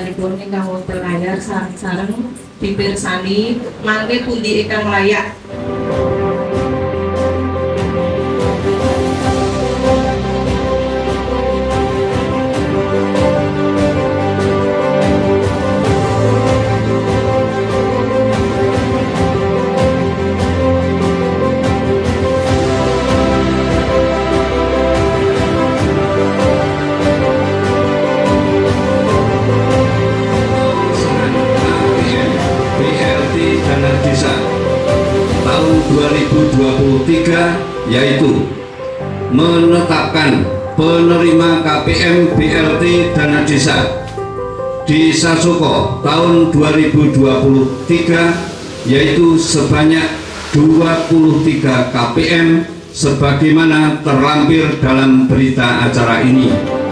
panjenenganipun ingkang wonten layar sareng dipirsani mangke pundi ingkang layak. Tahun 2023 yaitu menetapkan penerima KPM BLT Dana Desa di Sasoko tahun 2023 yaitu sebanyak 23 KPM sebagaimana terlampir dalam berita acara ini.